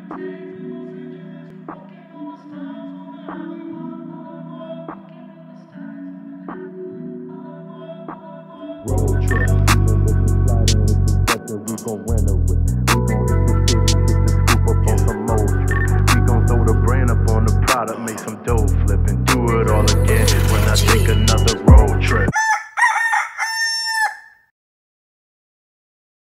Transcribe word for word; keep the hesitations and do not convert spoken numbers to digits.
Road trip, even if you slide in with the weapon, we gon' rent it with. We gon' hit the city, hit the scoop up on some more trip. We gon' throw the brand up on the product, make some dough flip and do it all again when I take another road trip.